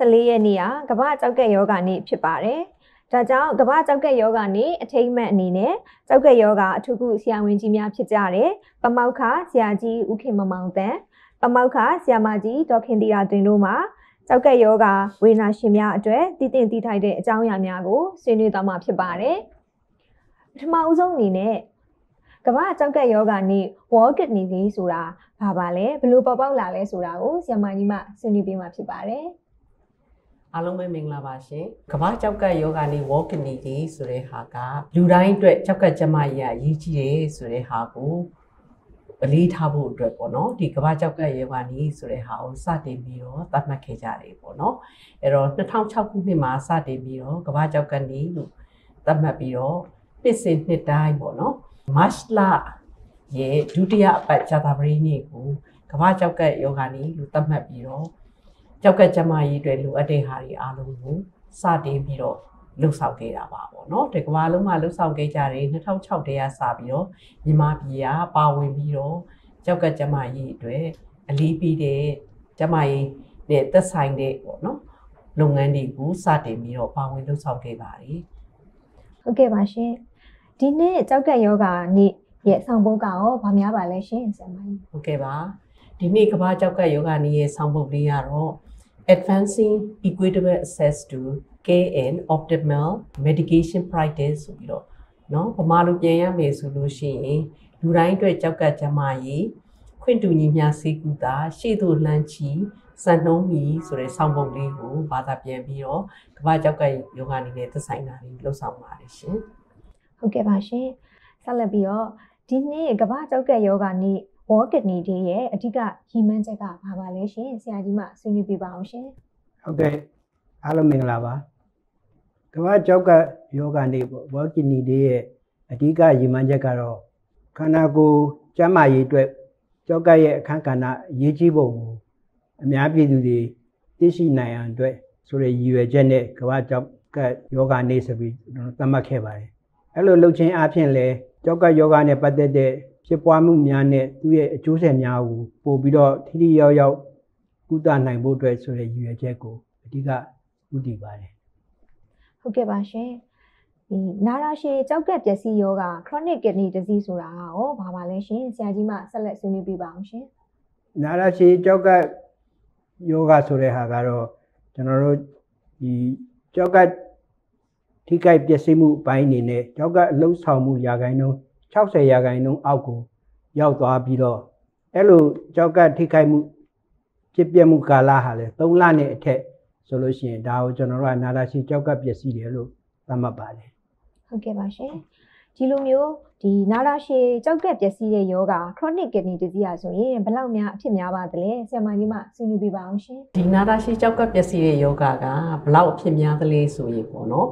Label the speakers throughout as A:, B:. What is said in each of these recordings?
A: 14ရက်နေ့ကကမ္ဘာကြောက်ကက်ယောဂနေ့ဖြစ်ပါတယ်။ဒါကြောင့်ကမ္ဘာကြောက်ကက်ယောဂနေ့အထိမ်းအမှတ်အနေနဲ့ကြောက်ကက်ယောဂအထူးကုဆရာဝန်ကြီးများဖြစ်ကြတဲ့ပမောက္ခဆရာကြီးဦးခင်မောင်တန်ပမောက္ခဆရာမကြီးဒေါ်ခင်သီရာတွင်တို့မှကြောက်ကက်ယောဂဝေဒနာရှင်များအတွက်တည်တည်တည်ထိုက်တဲ့အကြောင်းအရာများကိုဆွေးနွေးသွားမှာဖြစ်ပါတယ်။ပထမဦးဆုံးအနေနဲ့ကမ္ဘာကြောက်ကက်ယောဂနေ့ World Kidney Day ဆိုတာဘာပါလဲဘယ်လိုပေါ်ပေါက်လာလဲဆိုတာကိုဆရာမကြီးမှဆွေးနွေးပေးမှာဖြစ်ပါတယ်
B: ။အားလုံးပဲမင်္ဂလာပါရှင်။ကမ္ဘာကြောက်ကက်ယောဂနေ့ World Kidney Day ဆိုတဲ့ဟာကလူတိုင်းအတွက်ကြောက်ကက်ကျန်းမာရေးအရေးကြီးတယ်ဆိုတဲ့ဟာကိုအလေးထားဖို့အတွက်ပေါ့နော်ဒီကမ္ဘာကြောက်ကက်ယောဂနေ့ဆိုတဲ့ဟာကိုစတင်ပြီးတော့သတ်မှတ်ခဲ့ကြတယ်ပေါ့နော်။အဲ့တော့2006ခုနှစ်မှာစတင်ပြီးတော့ကမ္ဘာကြောက်ကက်နေ့လို့သတ်မှတ်ပြီးတော့နှစ်စဉ်နှစ်တိုင်းပေါ့နော်မတ်လရဲ့ဒုတိယအပတ်ကြာသပတေးနေ့ကိုကမ္ဘာကြောက်ကက်ယောဂနေ့လို့သတ်မှတ်ပြီးတော့ကြောက်ကက်ကျန်းမာရေးအတွက်လိုအပ်တဲ့ဟာတွေအားလုံးကိုစတင်ပြီးတော့လှုပ်ဆောင်ခဲ့တာပါပေါ့နော်ဒီကမ္ဘာလုံးမှာလှုပ်ဆောင်ခဲ့ကြတယ်2006တည်းကစပြီးတော့မြန်မာပြည်ကပါဝင်ပြီးတော့ကြောက်ကက်ကျန်းမာရေးအတွက်အလေးပေးတဲ့ကျန်းမာရေးနဲ့သက်ဆိုင်တဲ့ပေါ့နော်လုပ်ငန်းတွေကိုစတင်ပြီးတော့ပါဝင်လှုပ်ဆောင်ခဲ့ပါတယ်
A: ဟုတ်ကဲ့ပါရှင်ဒီနေ့ကြောက်ကက်ယောဂနေ့ရဲ့ဆောင်ပုဒ်ကရောဗာများပါလဲရှင်ဆရာမကြီး
B: ဟုတ်ကဲ့ပါဒီနေ့ကမ္ဘာကြောက်ကက်ယောဂနေ့ရဲ့ဆောင်ပုဒ်လေးကတော့ Advancing Equitable Access to Care and Optimal Medication Practice ဆိုပြီးတော့เนาะဗမာလိုပြန်ရမယ်ဆိုလို့ရှိရင်လူတိုင်းအတွက်ကြောက်ကက်ကျန်းမာရေးခွင့်တူညီမျှဆေးကုသရှေ့သို့လှမ်းချီစံနှုန်းမီဆိုတဲ့ဆောင်ပုဒ်လေးကိုဘာသာပြန်ပြီးတော့ကမ္ဘာကြောက်ကက်ယောဂနေ့နဲ့သက်ဆိုင်တာတွေလှုပ်ဆောင်ပါတယ်ရှင်
A: ဟုတ်ကဲ့ပါရှင်ဆက်လက်ပြီးတော့ဒီနေ့ကမ္ဘာကြောက်ကက်ယောဂနေ့ World Kidney Day ရဲ့အဓိကရည်မှန်းချက်ကဘာပါလဲရှင်ဆရာကြီးမှဆွေးနွေးပြပါအောင်ရှင်
C: ဟုတ်ကဲ့အားလုံးမင်္ဂလာပါကမ္ဘာကြောက်ကက်ယောဂနေ့ပေါ့ World Kidney Day ရဲ့အဓိကရည်မှန်းချက်ကတော့ခန္ဓာကိုယ်ကျန်းမာရေးအတွက်ကြောက်ကက်ရဲ့အခန်းကဏ္ဍအရေးကြီးပုံကိုအများပြည်သူတွေသိရှိနိုင်အောင်အတွက်ဆိုတဲ့ရည်ရွယ်ချက်နဲ့ကမ္ဘာကြောက်ကက်ယောဂနေ့ဆိုပြီးသတ်မှတ်ခဲ့ပါတယ်အဲ့လိုလုပ်ခြင်းအပြင်လည်းကြောက်ကက်ယောဂနဲ့ပတ်သက်တဲ့ဖြစ်ပွားမှုများနဲ့သူ့ရဲ့အကျိုးဆက်များကိုပို့ပြီးတော့ထိထိရောက်ရောက်ကုသနိုင်ဖို့အတွက်ဆိုတဲ့ရည်ရွယ်ချက်ကိုအဓိကဦးတည်ပါတယ်
A: ဟုတ်ကဲ့ပါရှင်ဒီနာတာရှည်ကြောက်ကက်ပျက်စီးယောဂ chronic kidney disease ဆိုတာရောဘာပါလဲရှင်ဆရာကြီးမှဆက်လက်ဆွေးနွေးပြပါအောင်ရှင်
C: နာတာရှည်ကြောက်ကက်ယောဂဆိုတဲ့ဟာကတော့ကျွန်တော်တို့ဒီကြောက်ကက်ထိခိုက်ပျက်စီးမှုအပိုင်းအနေနဲ့ကြောက်ကက်အလုံးဆောင်မှုရာခိုင်နှုန်း60ရာခိုင်နှုန်းအောက်ကိုရောက်သွားပြီးတော့အဲ့လိုကြောက်ကက်ထိခိုက်မှုဖြစ်ပျက်မှုကာလဟာလည်း3လနဲ့အထက်ဆိုလို့ရှိရင်ဒါကိုကျွန်တော်တို့ကနာတာရှည်ကြောက်ကက်ပျက်စီးတယ်လို့သတ်မှတ်ပါတယ်
A: ဟုတ်ကဲ့ပါရှင်ဒီလိုမျိုးဒီနာတာရှည်ကြောက်ကက်ပျက်စီးတဲ့ယောဂ chronic kidney disease ဆိုရင်ဘယ်လောက်များအဖြစ်များပါသလဲဆရာမကြီးမှဆွေးနွေးပြပါအောင်ရှင်
B: ဒီနာတာရှည်ကြောက်ကက်ပျက်စီးတဲ့ယောဂကဘယ်လောက်အဖြစ်များသလဲဆိုရင်ပေါ့နော်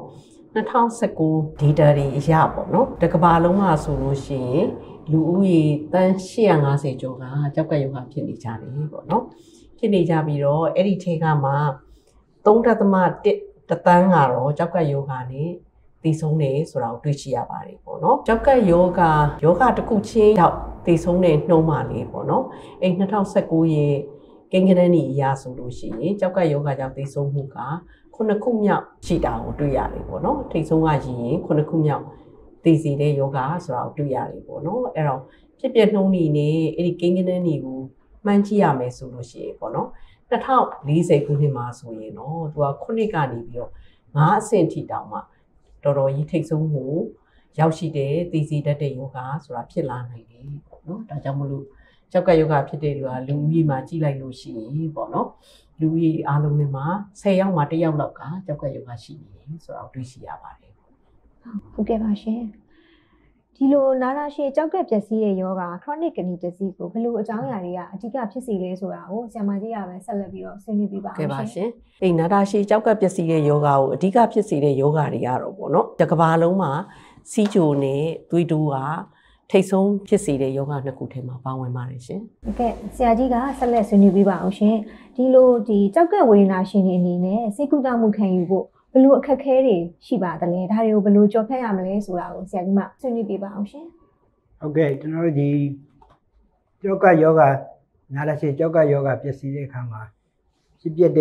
B: 2019 data တွေအရပေါ့နော်တကဘာလုံးမှာဆိုလို့ရှိရင်လူဦးရေတန်း850ကျော်ကကြောက်ကက်ယောဂဖြစ်နေကြတယ်ပေါ့နော်ဖြစ်နေကြပြီးတော့အဲ့ဒီထဲကမှ3.1တသန်းကတော့ကြောက်ကက်ယောဂနဲ့တည်ဆုံးတယ်ဆိုတာကိုတွေ့ရှိရပါတယ်ပေါ့နော်ကြောက်ကက်ယောဂတစ်ခုချင်းတော့တည်ဆုံးတဲ့နှုန်းပါလေပေါ့နော်အဲ့2019ရဲ့ကိန်းဂဏန်းကြီးအရဆိုလို့ရှိရင်ကြောက်ကက်ယောဂကြောင့်တည်ဆုံးမှုက9ခုမြောက်ရှိတာကိုတွေ့ရတယ်ပေါ့နော်ထိတ်ဆုံးကရင်9ခုမြောက်တည်စီတဲ့ယောဂဆိုတာကိုတွေ့ရတယ်ပေါ့နော်အဲ့တော့ဖြစ်ပျက်နှုန်းတွေနဲ့အဲ့ဒီကိန်းဂဏန်းတွေကိုမှန်းကြည့်ရမယ်ဆိုလို့ရှိရင်ပေါ့နော်2040ခုနှစ်မှာဆိုရင်တော့သူက9ကနေပြီးတော့5အဆင့်ထိတောင်မှတော်တော်ကြီးထိတ်ဆုံးမှုရောက်ရှိတဲ့တည်စီတတ်တဲ့ယောဂဆိုတာဖြစ်လာနိုင်တယ်ပေါ့နော်ဒါကြောင့်မလို့ကြောက်ကက်ယောဂဖြစ်တဲ့လူကလူဦးရေမှာကြည့်လိုက်လို့ရှိရင်ပေါ့နော်လူကြီးအားလုံးနဲ့မှာ10ယောက်မှာ1ယောက်လောက်ကကြောက်ကက်ယောဂရှိနေတယ်ဆိုတာကိုတွေ့ရှိရပါတယ်
A: ဟုတ်ကဲ့ပါရှင်ဒီလိုနာတာရှည်ကြောက်ကက်ပျက်စီးတဲ့ယောဂ chronic kidney disease ကိုဘယ်လိုအကြောင်းအရာတွေကအဓိကဖြစ်စေလဲဆိုတာကိုဆရာမကြီးကပဲဆက်လက်ပြီးတော့ဆွေးနွေးပြပါအောင်
B: ရှင်အဲ့နာတာရှည်ကြောက်ကက်ပျက်စီးတဲ့ယောဂကိုအဓိကဖြစ်စေတဲ့ယောဂတွေကတော့ပေါ့နော်တကဘာလုံးမှာစီးချိုနဲ့သွေးတိုးကထိတ်ဆုံးဖြစ်စေတဲ့ယောဂနှစ်ခုထဲမှာပါဝင်ပါတယ်ရှင်
A: ဟုတ်ကဲ့ဆရာကြီးကဆက်လက်ဆွေးနွေးပြပါအောင်ရှင်ဒီလိုဒီကြောက်ကက်ဝေဒနာရှင်တွေအနေနဲ့စိတ်ကုသမှုခံယူဖို့ဘယ်လိုအခက်အခဲတွေရှိပါသလဲဒါတွေကိုဘယ်လိုကြော်ဖြတ်ရမလဲဆိုတာကိုဆရာကြီးမှဆွေးနွေးပြပါအောင်ရှင်
C: ဟုတ်ကဲ့ကျွန်တော်တို့ဒီကြောက်ကက်ယောဂနာတာရှည်ကြောက်ကက်ယောဂပျက်စီးတဲ့အခါမှာဖြစ်ပျက်တဲ့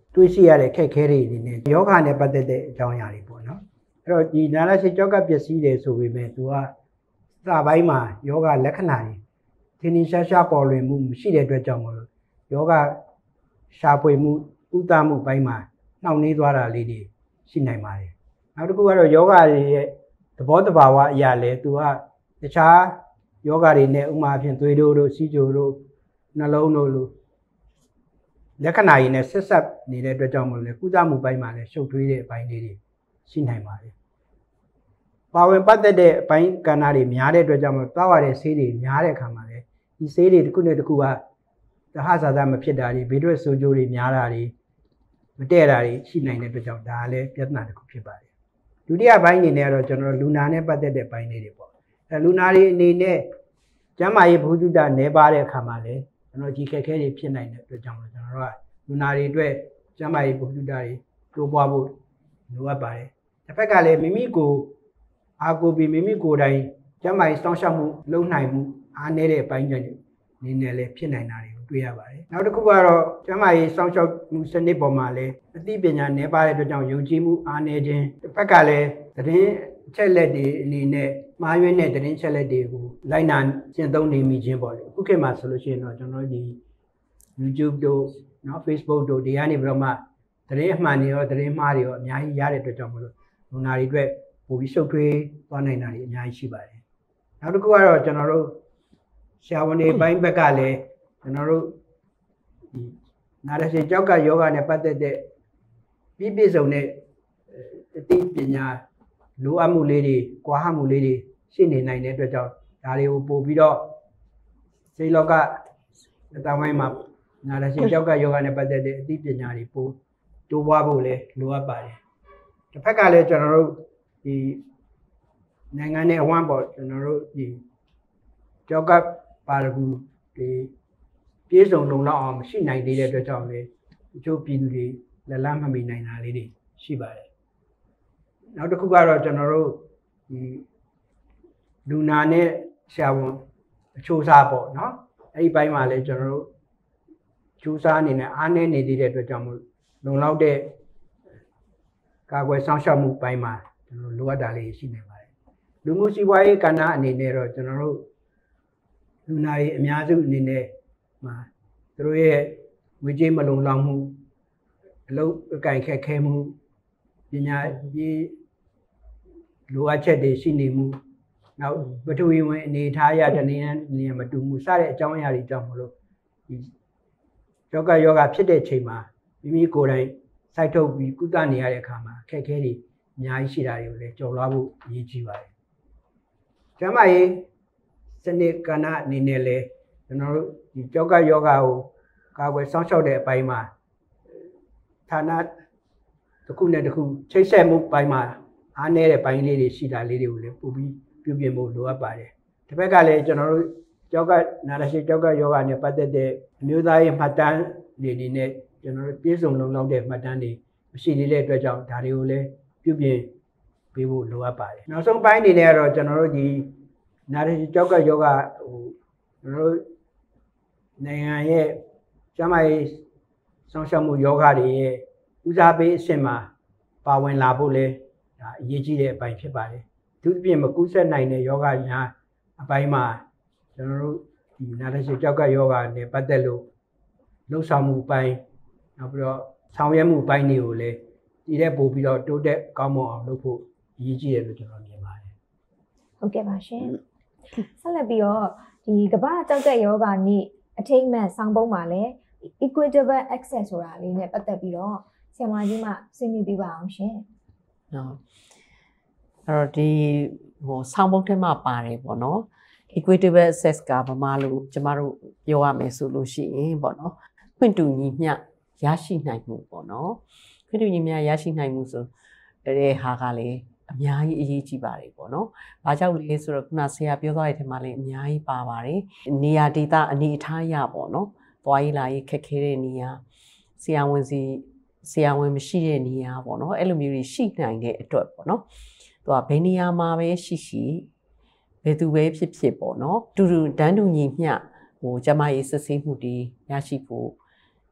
C: တွေးရှိရတဲ့ခက်ခဲတွေနေနဲ့ယောဂနဲ့ပတ်သက်တဲ့အကြောင်းအရာတွေပေါ့နော်အဲ့တော့ဒီနာလာရှိကြောက်ကပျက်စီးတယ်ဆိုပေမဲ့သူကစာပိုင်းမှာယောဂလက္ခဏာတွေထင်းထင်းရှားရှားပေါ်လွင်မှုမရှိတဲ့အတွက်ကြောင့်မလို့ယောဂရှားပွေမှုဥဒမှုပိုင်းမှာနှောင့်နှေးသွားတာလေးတွေရှိနိုင်ပါတယ်နောက်တစ်ခုကတော့ယောဂတွေရဲ့သဘောတဘာဝအရာလဲသူကတခြားယောဂတွေနဲ့ဥမာအဖြစ်သွေးတို့စီးကြိုတို့နှလုံးတို့လိုလက္ခဏာရည်နဲ့ဆက်ဆက်နေတဲ့အတွက်ကြောင့်မလို့လေကုသမှုပိုင်းမှာလည်းရှုပ်ထွေးတဲ့အပိုင်းလေးတွေရှိနိုင်ပါတယ်။ပါဝင်ပတ်သက်တဲ့အပိုင်းကဏ္ဍတွေများတဲ့အတွက်ကြောင့်မလို့တောက်ရတဲ့ဆေးတွေများတဲ့အခါမှာလည်းဒီဆေးတွေတစ်ခုနဲ့တစ်ခုကသဟဇာတမဖြစ်တာတွေဘေးထွက်ဆိုးကျိုးတွေများတာတွေမတည့်တာတွေရှိနိုင်တဲ့အတွက်ကြောင့်ဒါလည်းပြဿနာတစ်ခုဖြစ်ပါတယ်။ဒုတိယပိုင်းအနေနဲ့ကတော့ကျွန်တော်လူနာနဲ့ပတ်သက်တဲ့ပိုင်းလေးတွေပေါ့။အဲလူနာတွေအနေနဲ့ကျန်းမာရေးဘုဒ္ဓတာနေပါတဲ့အခါမှာလည်းကျွန်တော်ဒီခက်ခဲတွေဖြစ်နိုင်တဲ့အတွက်ကြောင့်ကျွန်တော်တို့ကလူနာတွေအတွက်ကျန်းမာရေးဘုဒ္ဓတာတွေတိုးပွားဖို့လိုအပ်ပါတယ်။တစ်ဖက်ကလည်းမိမိကိုအာကိုပြီးမိမိကိုယ်တိုင်ကျန်းမာရေးစောင့်ရှောက်မှုလုပ်နိုင်မှုအားနည်းတဲ့အပိုင်းတွေနေနဲ့လည်းဖြစ်နိုင်တာတွေကိုတွေ့ရပါတယ်။နောက်တစ်ခုကတော့ကျန်းမာရေးစောင့်ရှောက်မှုစနစ်ပေါ်မှာလည်းအသိပညာနည်းပါးတဲ့အတွက်ကြောင့်ယုံကြည်မှုအားနည်းခြင်းတစ်ဖက်ကလည်းသတင်းအချက်လက်တွေအနေနဲ့မှားယွင်းတဲ့သတင်းချက်လက်တွေကိုလိုက်နာကျင့်သုံးနေမိခြင်းပေါ့လေအခုခေတ်မှာဆိုလို့ရှိရင်တော့ကျွန်တော်ဒီ YouTube တို့နော် Facebook တို့ဒီကနေပြီးတော့မှသတင်းအမှန်တွေရောသတင်းမှားတွေရောအများကြီးရတဲ့အတွက်ကြောင့်မလို့လူနာတွေအတွက်ပိုပြီးရှုပ်ထွေးသွားနိုင်တာတွေအများကြီးရှိပါတယ်နောက်တစ်ခုကတော့ကျွန်တော်တို့ဆရာဝန်တွေပိုင်းဘက်ကလည်းကျွန်တော်တို့ဒီနာရရှိကြောက်ကယောဂနဲ့ပတ်သက်တဲ့ပြည့်စုံတဲ့အသိပညာလိုအပ်မှုလေးတွေ၊ကွာဟမှုလေးတွေရှိနေနိုင်တဲ့အတွက်ကြောင့်ဒါတွေကိုပို့ပြီးတော့စိတ်လောကအတဝိုင်းမှာနာရရှိကြောက်ကယောဂနဲ့ပတ်သက်တဲ့အသိပညာတွေပို့တိုးပွားဖို့လည်းလိုအပ်ပါတယ်။တစ်ဖက်ကလည်းကျွန်တော်တို့ဒီနိုင်ငံနဲ့အဝန်းပေါ်ကျွန်တော်တို့ဒီကြောက်ကပါရဂူဒီပြေဆုံးလုံလောက်အောင်မရှိနိုင်သေးတဲ့အတွက်ကြောင့်လည်းတချို့ပြည်သူတွေလက်လန်းမမီနိုင်တာလေးတွေရှိပါတယ်။နောက်တစ်ခုကတော့ကျွန်တော်တို့ဒီလူနာနဲ့ဆရာဝန်အချိုးစားပေါ့နော်အဲ့ဒီဘိုင်းမှာလည်းကျွန်တော်တို့ကျူးစားအနေနဲ့အားနည်းနေသေးတဲ့အတွက်ကြောင့်မို့လုံလောက်တဲ့ကာကွယ်ဆောင်ရှောက်မှုပိုင်းမှာကျွန်တော်လိုအပ်တာလေးရှိနေပါတယ်လူမှုစီးပွားရေးကဏ္ဍအနေနဲ့တော့ကျွန်တော်တို့လူနာရေးအများစုအနေနဲ့မှာသူတို့ရဲ့ငွေကြေးမလုံလောက်မှုအလုပ်အကန့်ခက်ခဲမှုပညာရေးလိုအပ်ချက်တွေရှိနေမှုနောက်ပထဝီဝင်အနေထားရတဲ့နေရာမတူမှုစတဲ့အကြောင်းအရာတွေကြောင့်မလို့ဒီယောဂဖြစ်တဲ့ချိန်မှာမိမိကိုယ်တိုင်စိုက်ထုတ်ပြီးကုသနေရတဲ့အခါမှာခက်ခဲတွေအများကြီးရှိတာတွေကိုလည်းကြော်လွှားဖို့အရေးကြီးပါတယ်။ကျန်းမာရေးစနစ်ကဏ္ဍအနေနဲ့လည်းကျွန်တော်တို့ဒီယောဂကိုကာကွယ်စောင့်ရှောက်တဲ့အပိုင်းမှာဌာနတစ်ခုနဲ့တစ်ခုချိတ်ဆက်မှုပိုင်းမှာအားနည်းတဲ့ပိုင်းလေးတွေရှိတာလေးတွေကိုလည်းပို့ပြီးပြုပြင်ဖို့လိုအပ်ပါတယ်။တစ်ဖက်ကလည်းကျွန်တော်တို့နာရရှိယောဂနဲ့ပတ်သက်တဲ့အမျိုးသားရေးမှတ်တမ်းတွေအနေနဲ့ကျွန်တော်တို့ပြည့်စုံလုံလောက်တဲ့မှတ်တမ်းတွေမရှိသေးတဲ့အတွက်ကြောင့်ဒါတွေကိုလည်းပြုပြင်ပေးဖို့လိုအပ်ပါတယ်။နောက်ဆုံးပိုင်းအနေနဲ့ကတော့ကျွန်တော်တို့ဒီနာရရှိယောဂကျွန်တော်တို့နိုင်ငံရဲ့ကျန်းမာရေးဆောင်ရှောက်မှုယောဂတွေရဲ့ဦးစားပေးအဆင့်မှာပါဝင်လာဖို့လဲဒါအရေးကြီးတဲ့အပိုင်းဖြစ်ပါတယ်။သူ့ပြင်မကူးစက်နိုင်တဲ့ယောဂညာအပိုင်းမှာကျွန်တော်တို့ဒီနာရရှိယောဂနဲ့ပတ်သက်လို့လှုပ်ဆောင်မှုပိုင်းနောက်ပြီးတော့ဆောင်ရွက်မှုပိုင်းတွေကိုလည်းဒီတဲ့ပို့ပြီးတော့တိုးတက်ကောင်းမွန်အောင်လုပ်ဖို့အရေးကြီးတယ်လို့ကျွန်တော်မြင်ပါတယ်
A: ။ဟုတ်ကဲ့ပါရှင်။ဆက်လက်ပြီးတော့ဒီကမ္ဘာကြောက်ကယောဂနေ့အထိမ်းအမှတ်ဆောင်ပုံးမှာလည်း equitable access ဆိုတာလေးနဲ့ပတ်သက်ပြီးတော့ဆရာမကြီးမှဆွေးနွေးပြပါအောင်ရှင်
B: ။ဟုတ်။အဲ့တော့ဒီဆောင်ပုံးထဲမှာပါတယ်ပေါ့နော် equitable access ကဘာမှလို့ကျမတို့ပြောရမယ်ဆိုလို့ရှိရင်ပေါ့နော်ခွင့်တူညီမျှရရှိနိုင်မှုပေါ့နော်ခွင့်တူညီမျှရရှိနိုင်မှုဆိုတဲ့ဟာကလည်းအများကြီးအရေးကြီးပါတယ်ပေါ့နော်။ဘာကြောင့်လဲဆိုတော့ခုနဆရာပြောသွားတဲ့ထဲမှာလည်းအများကြီးပါပါတယ်။နေရာဒေသအနေအထားရပေါ့နော်။သွားရေးလာရေးခက်ခဲတဲ့နေရာဆရာဝန်မရှိတဲ့နေရာပေါ့နော်။အဲ့လိုမျိုးတွေရှိနိုင်တဲ့အတွက်ပေါ့နော်။သူကဘယ်နေရာမှာပဲရှိဘယ်သူပဲဖြစ်ပေါ့နော်။တူတန်းတူညီမျှကျမရေးစစ်ဆေးမှုတွေရရှိဖို့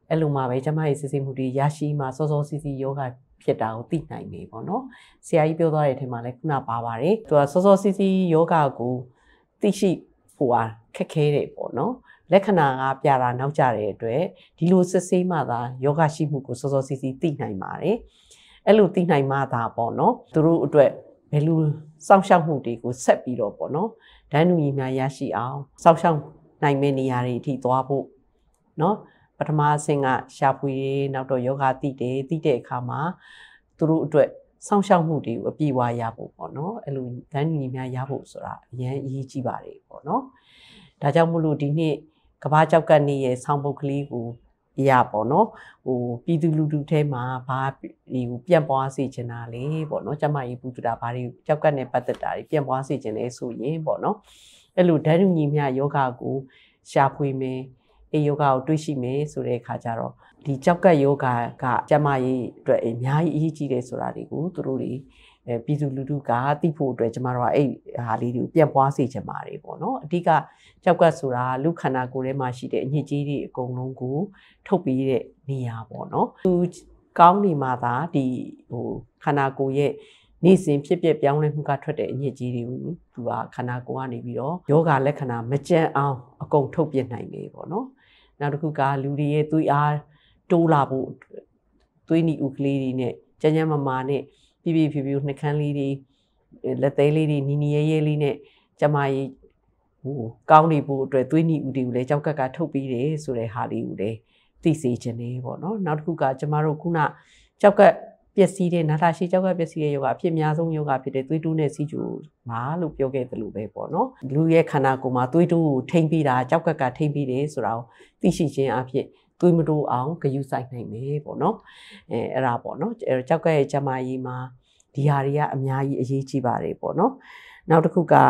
B: အဲ့လိုမှပဲကျမရဲ့စစ်စစ်မှုတွေရရှိမှစောစောစီစီယောဂဖြစ်တာကိုသိနိုင်ပြီပေါ့နော်ဆရာကြီးပြောသွားတဲ့အထက်မှာလည်းခုနပါပါတယ်သူကစောစောစီစီယောဂကိုသိရှိဖို့အားခက်ခဲတယ်ပေါ့နော်လက္ခဏာကပြတာနောက်ကျတဲ့အတွက်ဒီလိုစစ်ဆေးမှသာယောဂရှိမှုကိုစောစောစီစီသိနိုင်ပါတယ်အဲ့လိုသိနိုင်မှသာပေါ့နော်သူတို့အတွက်ဘယ်လိုစောင့်ရှောက်မှုတွေကိုဆက်ပြီးတော့ပေါ့နော်ဒန်းနူညီများရရှိအောင်စောင့်ရှောက်နိုင်မယ့်နေရာတွေအထိသွားဖို့နော်ပထမအဆင့်ကရှာဖွေနောက်တော့ယောဂသိတဲ့အခါမှာသူတို့အတွက်စောင့်ရှောက်မှုတွေကိုအပြည့်အဝရဖို့ပေါ့နော်အဲ့လိုဒန်းနူညီများရဖို့ဆိုတာအရင်အရေးကြီးပါတယ်ပေါ့နော်ဒါကြောင့်မို့လို့ဒီနေ့ကမ္ဘာကျောက်ကပ်နေ့ရဲ့ဆောင်းပုတ်ကလေးကိုရပေါ့နော်ပြည်သူလူထုထဲမှာဘာဒီကိုပြန့်ပွားစေချင်တာလေပေါ့နော်ကျမကြီးပူတူတာဘာတွေကျောက်ကပ်နဲ့ပတ်သက်တာတွေပြန့်ပွားစေချင်လဲဆိုရင်ပေါ့နော်အဲ့လိုဓာတ်ညီမျှယောဂကိုရှာဖွေမယ်အေယောဂကိုတွေးရှိမယ်ဆိုတဲ့အခါကျတော့ဒီကျောက်ကပ်ယောဂကကျမကြီးအတွက်အများကြီးအရေးကြီးတယ်ဆိုတာတွေကိုသူတို့တွေပြည်သူလူထုကသိဖို့အတွက်ကျမတို့ကအဲ့ဟာလေးတွေကိုပြန့်ပွားစေချင်ပါတယ်ပေါ့နော်အဓိကကျောက်ကပ်ဆိုတာလူခန္ဓာကိုယ်ထဲမှာရှိတဲ့အညစ်အကြေးတွေအကုန်လုံးကိုထုတ်ပြီးတဲ့နေရာပေါ့နော်သူကောင်းနေမှသာဒီခန္ဓာကိုယ်ရဲ့နေ့စဉ်ဖြစ်ပျက်ပြောင်းလဲမှုကထွက်တဲ့အညစ်အကြေးတွေကိုသူကခန္ဓာကိုယ်ကနေပြီးတော့ယောဂလက္ခဏာမကြမ်းအောင်အကုန်ထုတ်ပြနိုင်တယ်ပေါ့နော်နောက်တစ်ခုကလူတွေရဲ့သွေးအားတိုးလာဖို့သွေးနီဥကလေးတွေနဲ့ကြမ်းကြမ်းမာနဲ့ဖြည်းဖြည်းနှကန်းလေးတွေလက်သေးလေးတွေနီရဲလေးနဲ့ကျမကြီးကောင်းနေဖို့အတွက်သွေးနီဥတွေကိုလည်းကြောက်ကပ်ကထုတ်ပြီးတယ်ဆိုတဲ့ဟာလေးကိုလည်းသိစေချင်တယ်ပေါ့နော်နောက်တစ်ခုကကျမတို့ခုနကြောက်ကပ်ပျက်စီးတဲ့နာတာရှိကြောက်ကပ်ပျက်စီးတဲ့ယောဂအဖြစ်အများဆုံးယောဂဖြစ်တဲ့သွေးတိုးနဲ့စီးကျူမှာလို့ပြောခဲ့သလိုပဲပေါ့နော်လူရဲ့ခန္ဓာကိုယ်မှာသွေးတိုးကိုထိမ့်ပြီးတာကြောက်ကပ်ကထိမ့်ပြီးတယ်ဆိုတာကိုသိရှိခြင်းအဖြစ်သွေးမတိုးအောင်ဂရုစိုက်နိုင်မယ်ပေါ့နော်အဲ့ဒါပေါ့နော်ကြောက်ကပ်ရဲ့ကျမကြီးမှာဒီဟာတွေကအများကြီးအရေးကြီးပါတယ်ပေါ့နော်နောက်တစ်ခုက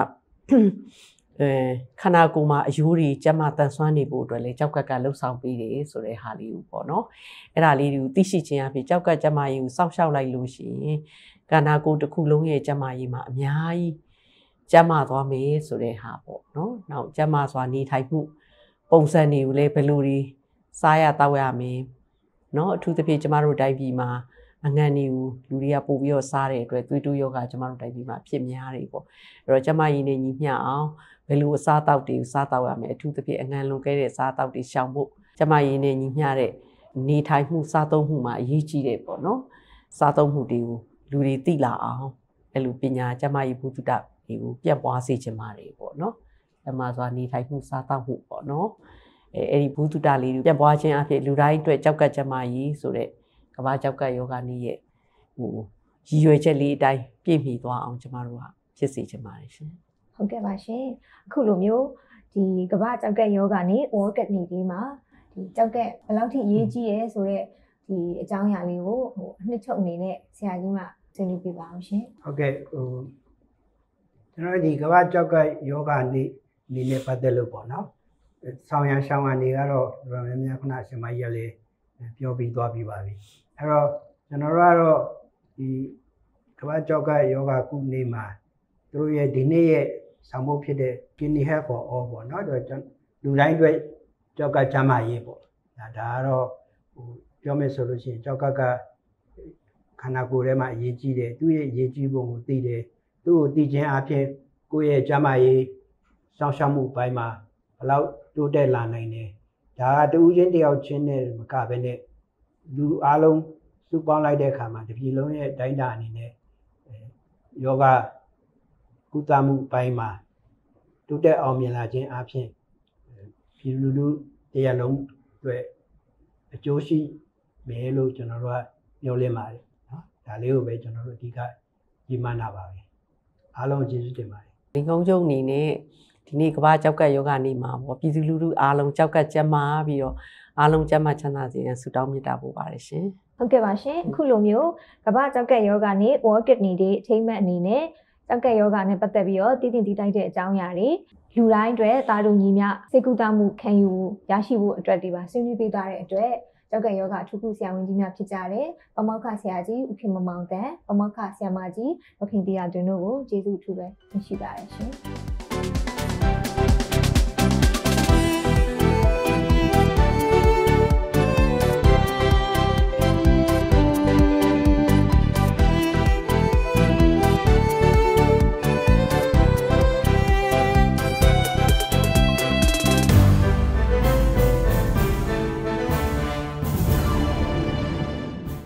B: ခန္ဓာကိုယ်မှာအယိုးတွေကျမတန်ဆွမ်းနေဖို့အတွက်လည်းကြောက်ကပ်ကလှုပ်ဆောင်ပေးတယ်ဆိုတဲ့ဟာလေးကိုပေါ့နော်အဲ့ဒါလေးတွေကိုသိရှိခြင်းအဖြစ်ကြောက်ကပ်ကျမကြီးကိုစောင့်ရှောက်လိုက်လို့ရှိရင်ခန္ဓာကိုယ်တစ်ခုလုံးရဲ့ကျမကြီးမှာအများကြီးကျမသွားမယ်ဆိုတဲ့ဟာပေါ့နော်နောက်ကျမစွာနေထိုင်မှုပုံစံတွေကိုလည်းဘယ်လိုတွေစားရတောက်ရမယ်နော်အထူးသဖြင့်ကျမတို့တိုင်းပြည်မှာအငံတွေကိုလူတွေကပို့ပြီးတော့စားတဲ့အတွက်သွေးတိုးယောဂကျမတို့တိုင်းပြည်မှာဖြစ်များတယ်ပေါ့အဲ့တော့ကျမကြီးနဲ့ညီမျှအောင်ဘယ်လိုအစားအသောက်တွေကိုစားတောက်ရမယ်အထူးသဖြင့်အငံလွန်ခဲ့တဲ့အစားအသောက်တွေရှောင်ဖို့ကျမကြီးနဲ့ညီမျှတဲ့နေထိုင်မှုစားသုံးမှုမှာအရေးကြီးတယ်ပေါ့နော်စားသုံးမှုတွေကိုလူတွေသိလာအောင်အဲ့လိုပညာကျမကြီးဘုဒ္ဓတွေကိုပြန့်ပွားစေချင်ပါတယ်ပေါ့နော်ကျမစွာနေထိုင်မှုစားသောက်မှုပေါ့နော်အဲ့ဒီဘုဒ္ဓလေးတွေပြန့်ပွားခြင်းအဖြစ်လူတိုင်းအတွက်ကြောက်ကပ်ကျမကြီးဆိုတဲ့ကမ္ဘာကျောက်ကပ်ယောဂနေ့ရဲ့ရည်ရွယ်ချက်လေးအတိုင်းပြည့်မီသွားအောင်ကျမတို့ကဖြစ်စေချင်ပါတယ်ရှင်
A: ဟုတ်ကဲ့ပါရှင်အခုလိုမျိုးဒီကမ္ဘာကျောက်ကပ်ယောဂနေ့ World Cup နေ့ဒီမှာဒီကျောက်ကပ်ဘယ်လောက်ထိအရေးကြီးရဲဆိုတော့ဒီအကြောင်းအရာလေးကိုအနှစ်ချုပ်အနေနဲ့ဆရာကြီးကဆွေးနွေးပြပါအောင်ရှင်
C: ဟုတ်ကဲ့ကျွန်တော်ဒီကမ္ဘာကျောက်ကပ်ယောဂနေ့နဲ့ပတ်သက်လို့ပေါ့နော်ဆောင်းရရှောင်းရနေကတော့တော်တော်များများခုနဆင်မကြီးကလည်းပြောပြီးသွားပြီးပါပြီအဲ့တော့ကျွန်တော်တို့ကတော့ဒီကမ္ဘာကျောက်ကပ်ယောဂကုနေ့မှာသူတို့ရဲ့ဒီနေ့ရဲ့ဆောင်ဖို့ဖြစ်တဲ့ Kidney Health for All ပေါ့နော်လူတိုင်းအတွက်ကျောက်ကပ်ကျန်းမာရေးပေါ့ဒါကတော့ပြောမယ်ဆိုလို့ရှိရင်ကျောက်ကပ်ကခန္ဓာကိုယ်ထဲမှာအရေးကြီးတယ်သူ့ရဲ့အရေးကြီးပုံကိုသိတယ်သူ့ကိုသိခြင်းအပြင်ကိုယ့်ရဲ့ကျန်းမာရေးစောင့်ရှောက်မှုဘိုင်းမှာဘယ်လောက်တိုးတက်လာနိုင်တယ်ဒါကတူးချင်းတယောက်ချင်းနဲ့မကဘဲနဲ့လူအားလုံးစုပေါင်းလိုက်တဲ့အခါမှာတစ်ပြည်လုံးရဲ့တိုင်းတာအနေနဲ့ယောဂကုသမှုပိုင်းမှာတိုးတက်အောင်မြင်လာခြင်းအပြင်ပြည်လူလူတရားလုံးအတွက်အကျိုးရှိမယ်လို့ကျွန်တော်တို့ကပြောလင်းပါတယ်နော်ဒါလေးကိုပဲကျွန်တော်တို့အဓိကကြီးမှန်းတာပါပဲအားလုံးကျေးဇူးတင်ပါတယ်
B: ဒီကုန်းချုပ်အနေနဲ့ဒီနေ့ကမ္ဘာကျောက်ကပ်ယောဂနေ့မှာပေါ့ပြည်သူလူထုအားလုံးကျောက်ကပ်ကျန်းမာပြီးတော့အားလုံးကျန်းမာချမ်းသာစေရန်ဆုတောင်းမေတ္တာပို့ပါတယ်ရှင်
A: ဟုတ်ကဲ့ပါရှင်အခုလိုမျိုးကမ္ဘာကျောက်ကပ်ယောဂနေ့ World Cup နေ့ဒီအထိမ်းအမှတ်အနေနဲ့ကျောက်ကပ်ယောဂနဲ့ပတ်သက်ပြီးတော့တည်တိုက်တဲ့အကြောင်းအရာတွေလူတိုင်းအတွက်တာတူညီမျှစိတ်ကူးတမှုခံယူရရှိဖို့အတွက်ဒီပါဆွေးနွေးပေးသွားတဲ့အတွက်ကျောက်ကပ်ယောဂအထူးကုဆရာဝန်ကြီးများဖြစ်ကြတဲ့ပမောက္ခဆရာကြီးဦးခင်မောင်တန်ပမောက္ခဆရာမကြီးဒေါခင်တရားတွင်တို့ကိုကျေးဇူးအထူးပဲတင်ရှိပါတယ်ရှင်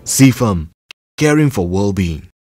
D: CFM, caring for well-being.